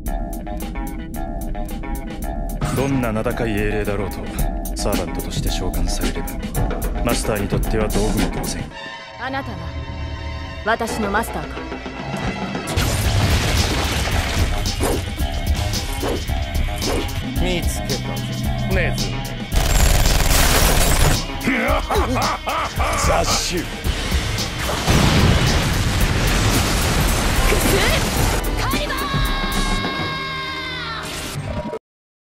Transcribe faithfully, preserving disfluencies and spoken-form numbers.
どんな名高い英霊だろうとサーバントとして召喚されればマスターにとっては道具も当然。 あなたが私のマスターか。 見つけたネズミ。 雑種